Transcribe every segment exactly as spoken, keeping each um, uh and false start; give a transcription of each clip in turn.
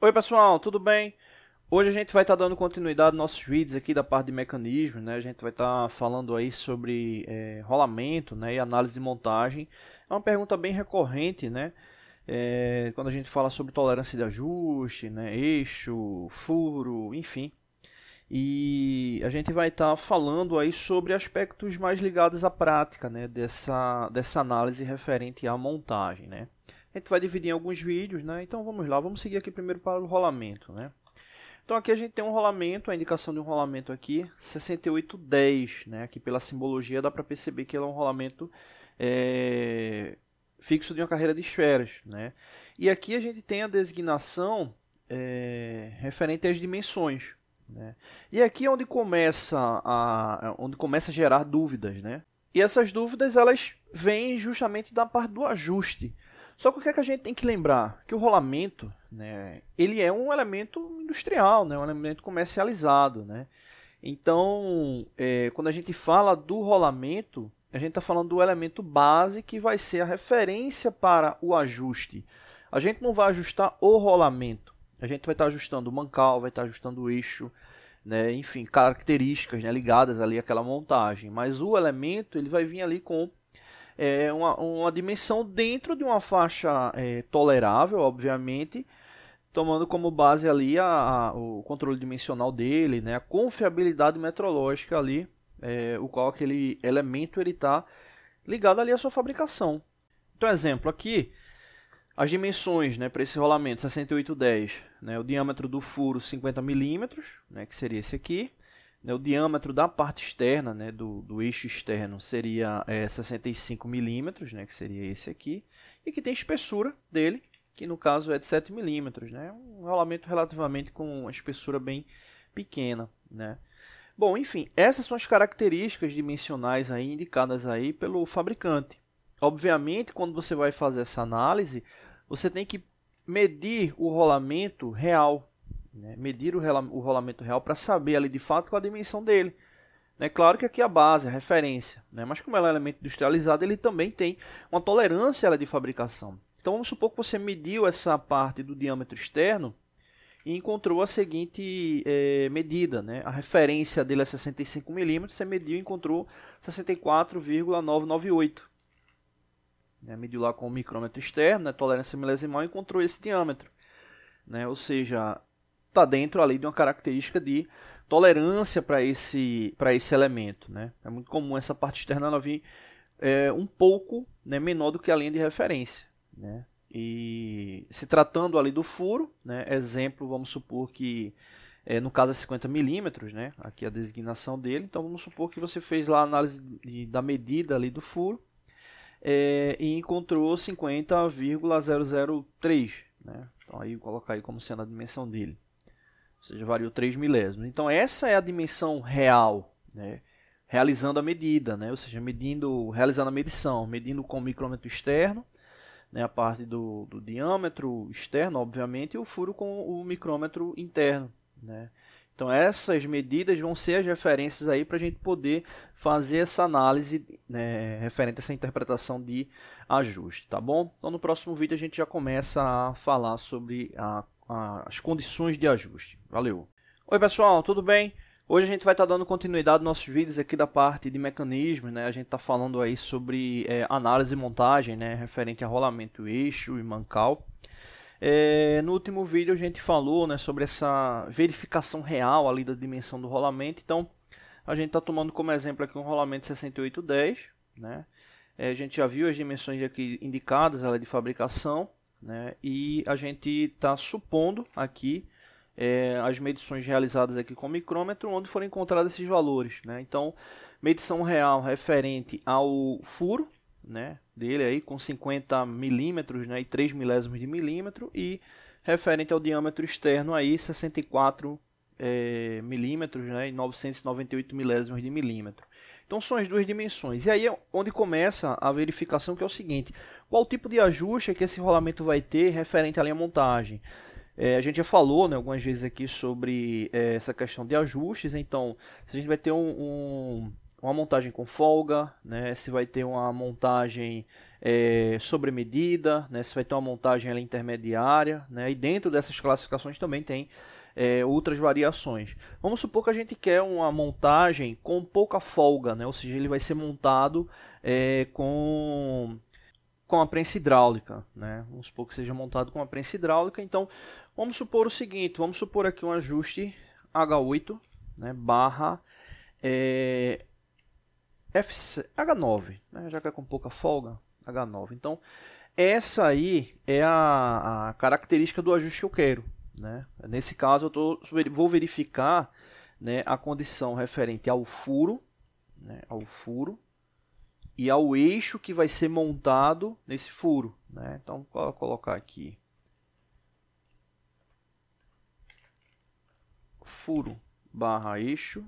Oi pessoal, tudo bem? Hoje a gente vai estar dando continuidade aos nossos vídeos aqui da parte de mecanismos, né? A gente vai estar falando aí sobre é, rolamento, né, e análise de montagem. É uma pergunta bem recorrente, né? É, quando a gente fala sobre tolerância de ajuste, né, eixo, furo, enfim. E a gente vai estar falando aí sobre aspectos mais ligados à prática, né, dessa, dessa análise referente à montagem, né? A gente vai dividir em alguns vídeos, né? Então vamos lá, vamos seguir aqui primeiro para o rolamento, né? Então aqui a gente tem um rolamento, a indicação de um rolamento aqui, sessenta e oito dez, né? Aqui pela simbologia dá para perceber que ele é um rolamento é, fixo de uma carreira de esferas, né? E aqui a gente tem a designação é, referente às dimensões, né? E aqui é onde começa a, onde começa a gerar dúvidas, né? E essas dúvidas elas vêm justamente da parte do ajuste. Só que o que, é que a gente tem que lembrar? Que o rolamento, né, ele é um elemento industrial, né, um elemento comercializado, né? Então, é, quando a gente fala do rolamento, a gente está falando do elemento base que vai ser a referência para o ajuste. A gente não vai ajustar o rolamento, a gente vai estar ajustando o mancal, vai estar ajustando o eixo, né, enfim, características, né, ligadas ali àquela montagem. Mas o elemento ele vai vir ali com É uma, uma dimensão dentro de uma faixa é, tolerável, obviamente, tomando como base ali a, a, o controle dimensional dele, né, a confiabilidade metrológica ali, é, o qual aquele elemento está ligado ali à sua fabricação. Então, exemplo aqui, as dimensões, né, para esse rolamento sessenta e oito dez, né, o diâmetro do furo cinquenta milímetros, né, que seria esse aqui. O diâmetro da parte externa, né, do, do eixo externo seria é, sessenta e cinco milímetros, né, que seria esse aqui, e que tem espessura dele, que no caso é de sete milímetros, né, um rolamento relativamente com uma espessura bem pequena, né. Bom, enfim, essas são as características dimensionais aí indicadas aí pelo fabricante. Obviamente, quando você vai fazer essa análise, você tem que medir o rolamento real, né, medir o, o rolamento real para saber ali de fato qual a dimensão dele. É claro que aqui a base, a referência, né, mas como ela é um elemento industrializado, ele também tem uma tolerância ela, de fabricação. Então vamos supor que você mediu essa parte do diâmetro externo e encontrou a seguinte é, medida, né? A referência dele é sessenta e cinco milímetros, você mediu e encontrou sessenta e quatro vírgula novecentos e noventa e oito. Né, mediu lá com o micrômetro externo, né, tolerância milesimal, e encontrou esse diâmetro, né, ou seja, está dentro ali de uma característica de tolerância para esse, para esse elemento, né? É muito comum essa parte externa ela vir é, um pouco, né, menor do que a linha de referência, né? E se tratando ali do furo, né, exemplo, vamos supor que é, no caso é cinquenta milímetros, né? Aqui a designação dele, então vamos supor que você fez lá a análise de, da medida ali do furo é, e encontrou cinquenta vírgula zero zero três, né? Então aí vou colocar aí como sendo a dimensão dele. Ou seja, variou três milésimos. Então essa é a dimensão real, né? Realizando a medida, né? Ou seja, medindo, realizando a medição, medindo com o micrômetro externo, né? A parte do, do diâmetro externo, obviamente, e o furo com o micrômetro interno, né? Então essas medidas vão ser as referências aí para a gente poder fazer essa análise, né, referente a essa interpretação de ajuste, tá bom? Então no próximo vídeo a gente já começa a falar sobre a as condições de ajuste. Valeu! Oi pessoal, tudo bem? Hoje a gente vai estar dando continuidade aos nossos vídeos aqui da parte de mecanismos, né? A gente está falando aí sobre é, análise e montagem, né? Referente a rolamento, eixo e mancal. É, no último vídeo a gente falou, né, sobre essa verificação real ali da dimensão do rolamento. Então a gente está tomando como exemplo aqui um rolamento sessenta e oito dez, né? É, a gente já viu as dimensões aqui indicadas, ela é de fabricação. Né? E a gente está supondo aqui é, as medições realizadas aqui com o micrômetro, onde foram encontrados esses valores, né? Então, medição real referente ao furo, né, dele aí, com cinquenta milímetros, né, e três milésimos de milímetro, e referente ao diâmetro externo aí, sessenta e quatro é, milímetros, né, e novecentos e noventa e oito milésimos de milímetro. Então são as duas dimensões. E aí é onde começa a verificação, que é o seguinte: qual o tipo de ajuste que esse rolamento vai ter referente à linha montagem? É, a gente já falou, né, algumas vezes aqui sobre é, essa questão de ajustes. Então, se a gente vai ter um, um, uma montagem com folga, né, se vai ter uma montagem é, sobre medida, né, se vai ter uma montagem ela, intermediária, né, e dentro dessas classificações também tem é, outras variações. Vamos supor que a gente quer uma montagem com pouca folga, né, ou seja, ele vai ser montado é, com, com a prensa hidráulica, né, vamos supor que seja montado com a prensa hidráulica. Então vamos supor o seguinte, vamos supor aqui um ajuste H oito, né, barra é, H nove, né, já que é com pouca folga, H nove. Então, essa aí é a, a característica do ajuste que eu quero, né? Nesse caso, eu tô, vou verificar, né, a condição referente ao furo, né, ao furo e ao eixo que vai ser montado nesse furo, né? Então, vou colocar aqui furo barra eixo.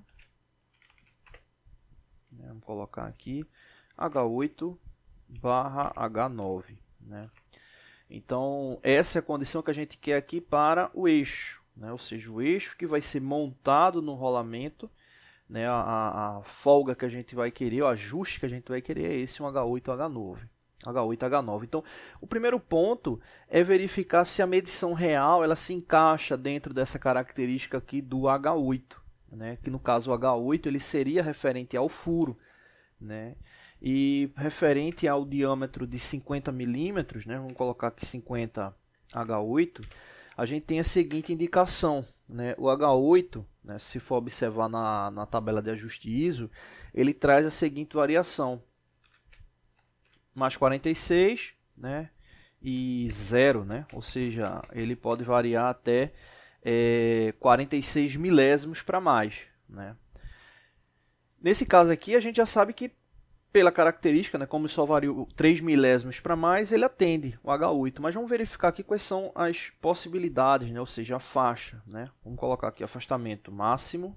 Vamos colocar aqui H oito barra H nove, né? Então essa é a condição que a gente quer aqui para o eixo, né? Ou seja, o eixo que vai ser montado no rolamento, né? a, a, a folga que a gente vai querer, o ajuste que a gente vai querer é esse, um H oito H nove. H oito H nove. Então, o primeiro ponto é verificar se a medição real ela se encaixa dentro dessa característica aqui do H oito. Né, que no caso o H oito ele seria referente ao furo, né, e referente ao diâmetro de cinquenta milímetros, né, vamos colocar aqui cinquenta H oito, a gente tem a seguinte indicação, né, o H oito, né, se for observar na, na tabela de ajuste I S O, ele traz a seguinte variação, mais quarenta e seis, né, e zero, né, ou seja, ele pode variar até É, quarenta e seis milésimos para mais, né? Nesse caso aqui a gente já sabe que pela característica, né, como só varia três milésimos para mais, ele atende o H oito, mas vamos verificar aqui quais são as possibilidades, né? Ou seja, a faixa, né? Vamos colocar aqui afastamento máximo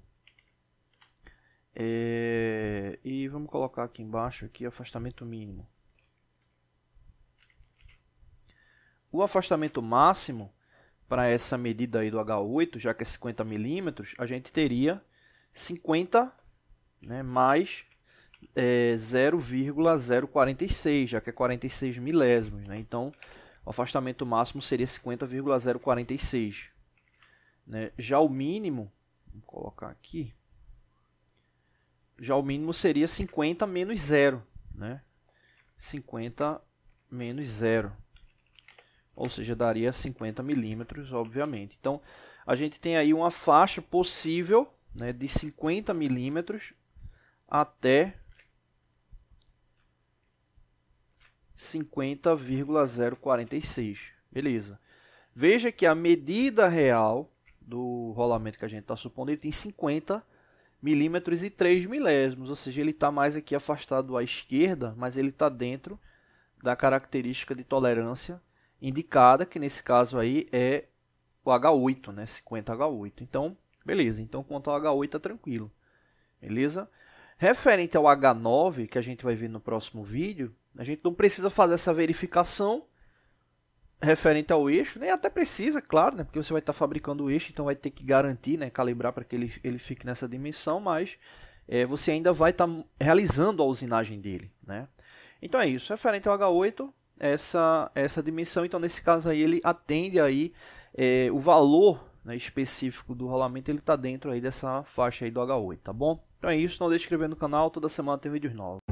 é, e vamos colocar aqui embaixo aqui afastamento mínimo. O afastamento máximo para essa medida aí do H oito, já que é cinquenta milímetros, a gente teria cinquenta, né, mais é, zero vírgula zero quatro seis, já que é quarenta e seis milésimos. Né? Então, o afastamento máximo seria cinquenta vírgula zero quatro seis. Né? Já o mínimo, vou colocar aqui, já o mínimo seria cinquenta menos zero. Né? cinquenta menos zero. Ou seja, daria cinquenta milímetros, obviamente. Então, a gente tem aí uma faixa possível, né, de cinquenta milímetros até cinquenta vírgula zero quatro seis. Beleza. Veja que a medida real do rolamento que a gente está supondo, ele tem cinquenta milímetros e três milésimos. Ou seja, ele está mais aqui afastado à esquerda, mas ele está dentro da característica de tolerância indicada, que nesse caso aí é o H oito, né? cinquenta H oito. Então, beleza. Então, quanto ao H oito, tá tranquilo. Beleza? Referente ao H nove, que a gente vai ver no próximo vídeo, a gente não precisa fazer essa verificação referente ao eixo, nem até precisa, claro, né? Porque você vai estar fabricando o eixo, então vai ter que garantir, né? Calibrar para que ele, ele fique nessa dimensão, mas é, você ainda vai estar realizando a usinagem dele, né? Então é isso. Referente ao H oito, essa, essa dimensão, então nesse caso aí ele atende aí é, o valor, né, específico do rolamento, ele está dentro aí dessa faixa aí do H oito, tá bom? Então é isso, não deixe de se inscrever no canal, toda semana tem vídeos novos.